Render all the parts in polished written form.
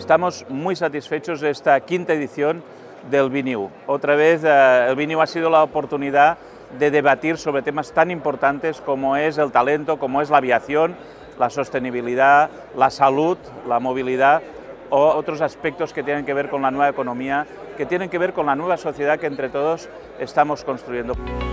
Estamos muy satisfechos de esta quinta edición del BNIU. Otra vez el BNIU ha sido la oportunidad de debatir sobre temas tan importantes como es el talento, como es la aviación, la sostenibilidad, la salud, la movilidad o otros aspectos que tienen que ver con la nueva economía, que tienen que ver con la nueva sociedad que entre todos estamos construyendo.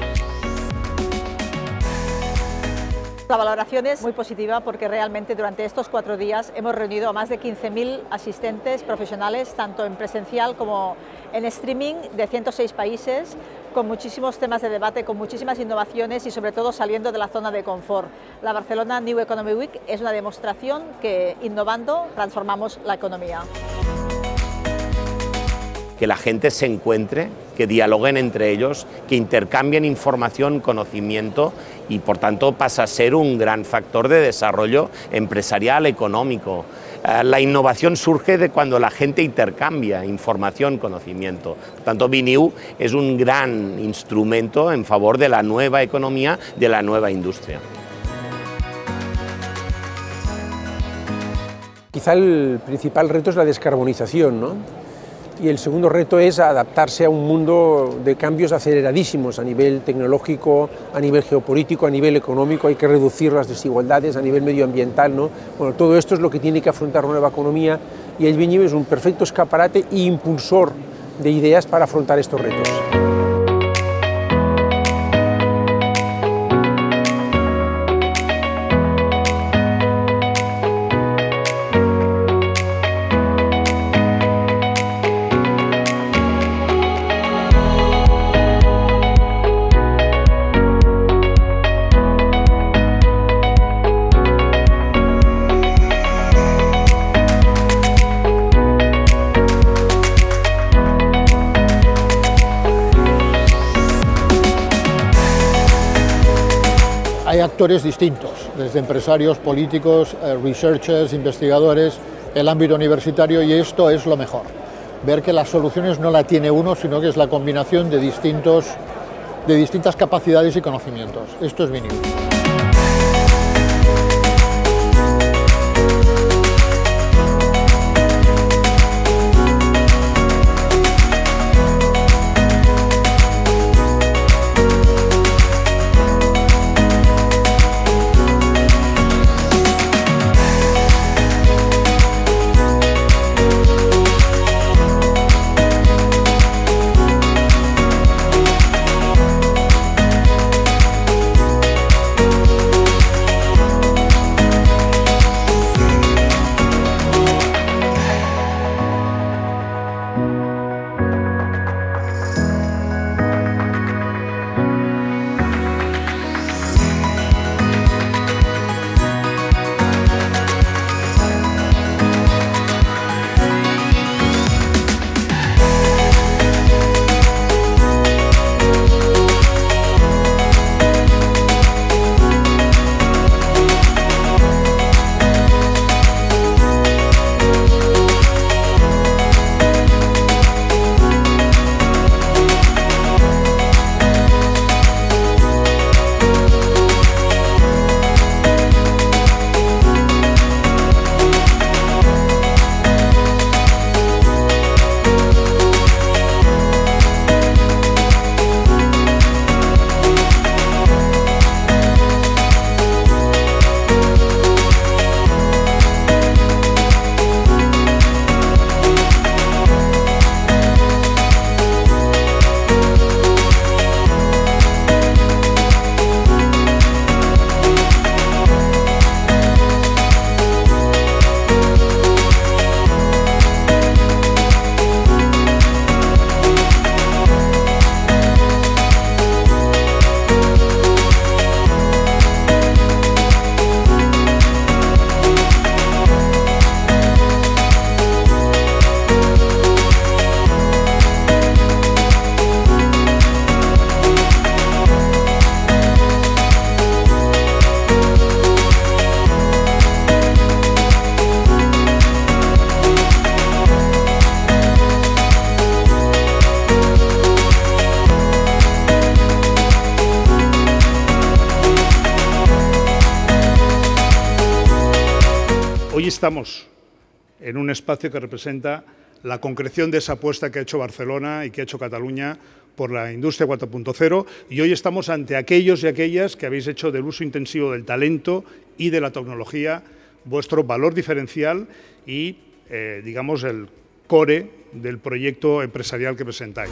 La valoración es muy positiva porque realmente durante estos 4 días hemos reunido a más de 15.000 asistentes profesionales, tanto en presencial como en streaming, de 106 países, con muchísimos temas de debate, con muchísimas innovaciones y sobre todo saliendo de la zona de confort. La Barcelona New Economy Week es una demostración que innovando transformamos la economía. Que la gente se encuentre, que dialoguen entre ellos, que intercambien información, conocimiento y por tanto pasa a ser un gran factor de desarrollo empresarial, económico. La innovación surge de cuando la gente intercambia información, conocimiento. Por tanto, BNIU es un gran instrumento en favor de la nueva economía, de la nueva industria. Quizá el principal reto es la descarbonización, ¿no? Y el segundo reto es adaptarse a un mundo de cambios aceleradísimos a nivel tecnológico, a nivel geopolítico, a nivel económico. Hay que reducir las desigualdades a nivel medioambiental, ¿no? Bueno, todo esto es lo que tiene que afrontar una nueva economía y el BNIU es un perfecto escaparate e impulsor de ideas para afrontar estos retos. Hay actores distintos, desde empresarios, políticos, researchers, investigadores, el ámbito universitario, y esto es lo mejor. Ver que las soluciones no la tiene uno, sino que es la combinación de distintas capacidades y conocimientos. Esto es BNIU. Hoy estamos en un espacio que representa la concreción de esa apuesta que ha hecho Barcelona y que ha hecho Cataluña por la industria 4.0, y hoy estamos ante aquellos y aquellas que habéis hecho del uso intensivo del talento y de la tecnología vuestro valor diferencial y, digamos, el core del proyecto empresarial que presentáis.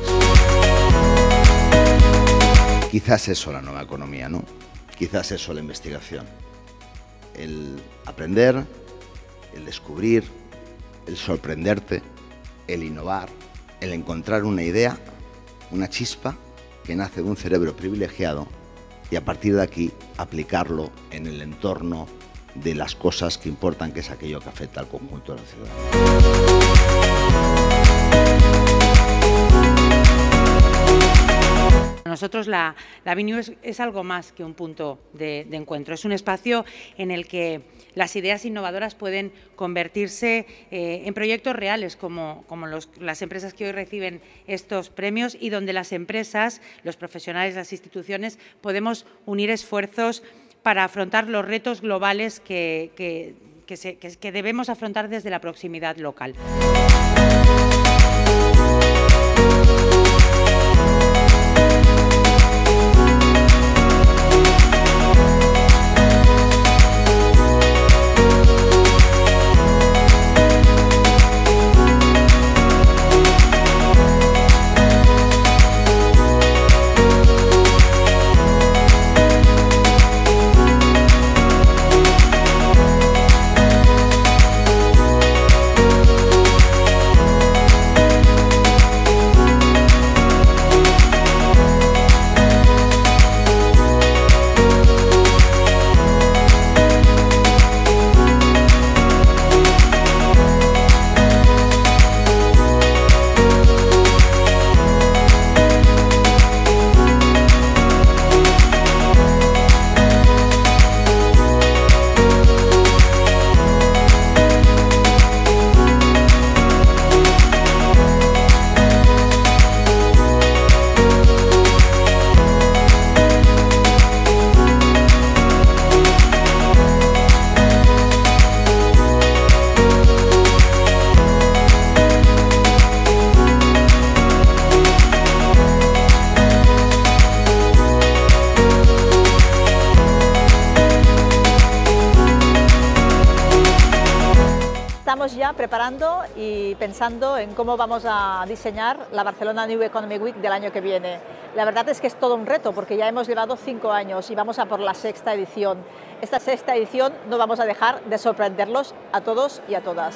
Quizás eso la nueva economía, ¿no? Quizás eso la investigación. El aprender, el descubrir, el sorprenderte, el innovar, el encontrar una idea, una chispa que nace de un cerebro privilegiado y a partir de aquí aplicarlo en el entorno de las cosas que importan, que es aquello que afecta al conjunto de la ciudad. Para nosotros la BNIU es algo más que un punto de encuentro, es un espacio en el que las ideas innovadoras pueden convertirse en proyectos reales como las empresas que hoy reciben estos premios y donde las empresas, los profesionales, las instituciones podemos unir esfuerzos para afrontar los retos globales que debemos afrontar desde la proximidad local. Estamos ya preparando y pensando en cómo vamos a diseñar la Barcelona New Economy Week del año que viene. La verdad es que es todo un reto porque ya hemos llevado 5 años y vamos a por la 6ª edición. Esta 6ª edición no vamos a dejar de sorprenderlos a todos y a todas.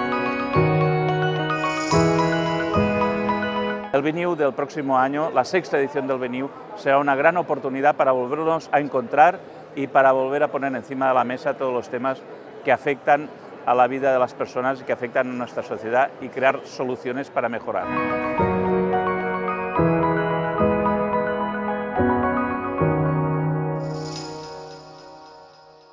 El BNIU del próximo año, la 6ª edición del BNIU, será una gran oportunidad para volvernos a encontrar y para volver a poner encima de la mesa todos los temas que afectan a la vida de las personas y que afectan a nuestra sociedad y crear soluciones para mejorar.